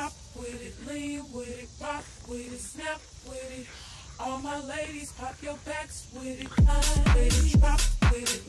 Hop with it, lean with it, rock with it, snap with it. All my ladies, pop your backs with it, climb with it, drop with it.